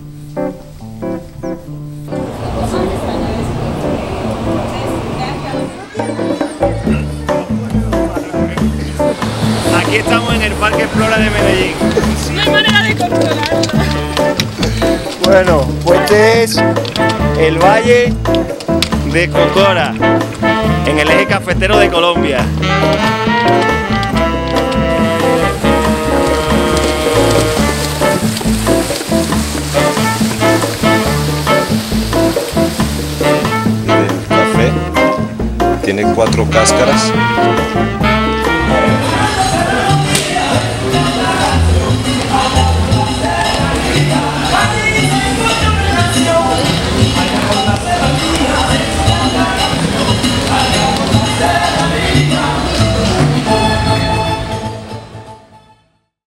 Aquí estamos en el Parque Explora de Medellín. No hay manera de controlarlo. Bueno, pues este es el Valle de Cocora, en el eje cafetero de Colombia. El café tiene 4 cáscaras.